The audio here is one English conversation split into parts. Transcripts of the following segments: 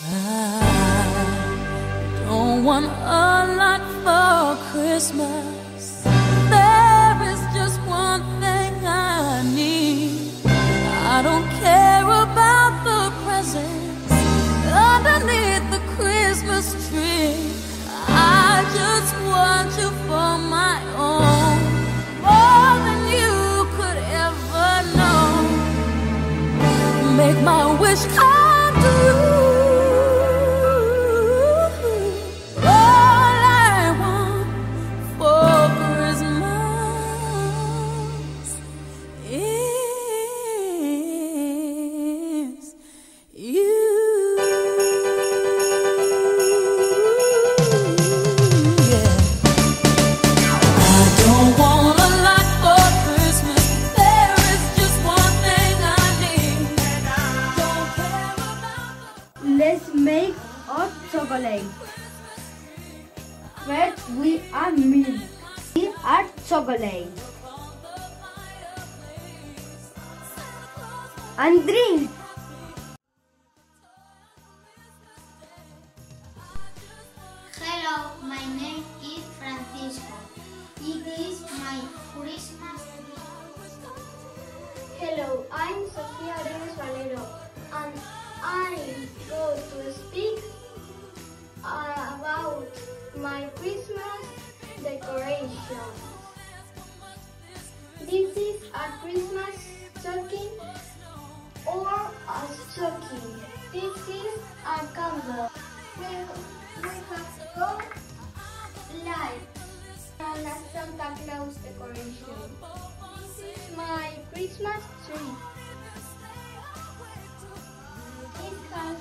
I don't want a lot for Christmas. There is just one thing I need. I don't care about the presents underneath the Christmas tree. I just want you for my own, more than you could ever know. Make my wish come true. All I want for Christmas is you. Let's make hot chocolate. First we add milk. We add chocolate. And drink. Hello, my name is Francisco. It is my Christmas tree. Hello, I'm Sofía Arenas Valero, and I'm going to speak about my Christmas decoration. This is a Christmas stocking or a stocking. This is a candle. We have got lights and a Santa Claus decoration. This is my Christmas tree. It has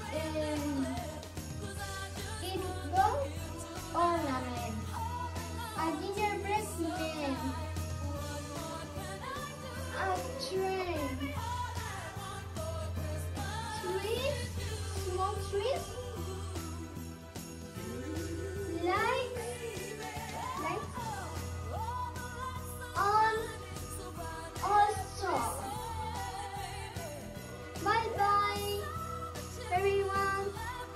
ornament, a gingerbread man, a train, trees, small trees, lights, and also bye-bye, everyone.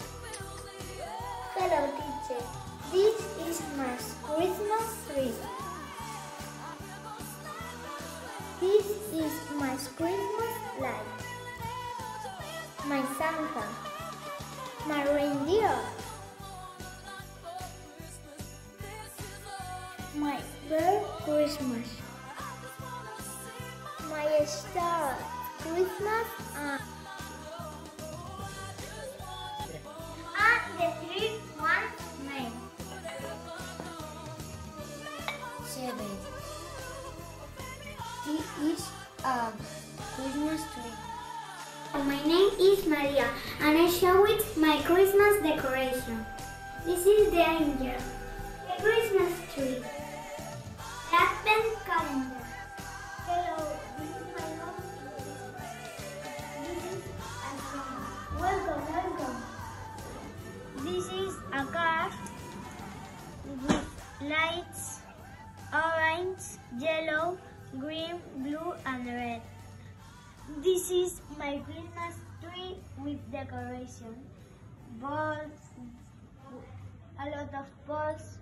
Hello, teacher. This is my Christmas tree. This is my Christmas light. My Santa. My reindeer. My bird Christmas. My star Christmas and the three one name. 7. This is a Christmas tree. My name is Maria and I show it my Christmas decoration. This is the angel, the Christmas tree, the advent calendar. Hello, this is my home. This is a song. Welcome, welcome. This is a car with lights, orange, yellow, green, blue and red. This is my Christmas tree with decoration. Balls, a lot of balls,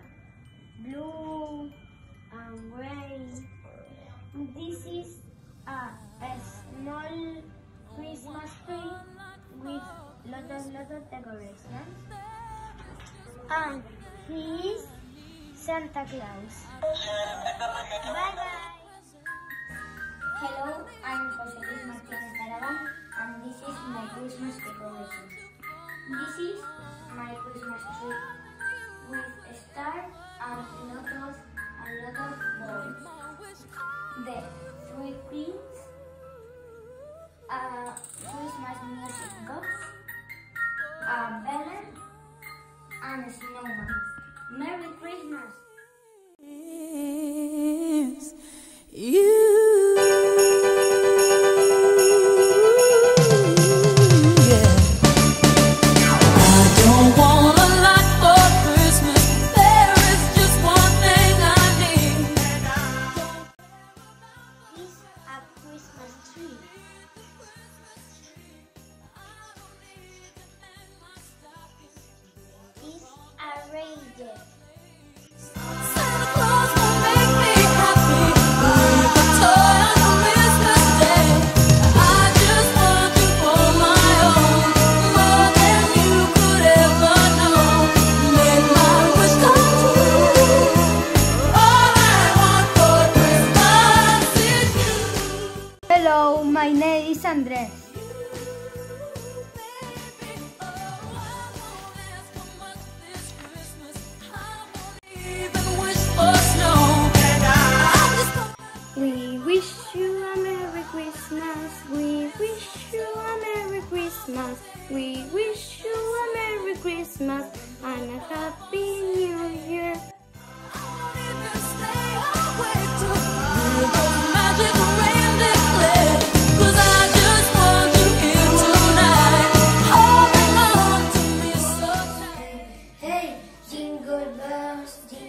blue and gray. This is a small Christmas tree with lot of decorations. And he is Santa Claus. Bye bye. Hello, I'm José Luis Martínez Aragón and this is my Christmas decoration. This is my Christmas tree with a star and lot of balls. The 3 pins, a Christmas music box, a banner, and a snowman. Merry Christmas! Is you. reindeer. Santa Claus will make me happy with a toy on Christmas Day. I just want you for my own, more than you could ever know. Make my wish come true. All I want for Christmas is you. Hello, my name is Andres. We wish you a Merry Christmas. We wish you a Merry Christmas. We wish you a Merry Christmas and a Happy New Year. Hey, jingle bells, jingle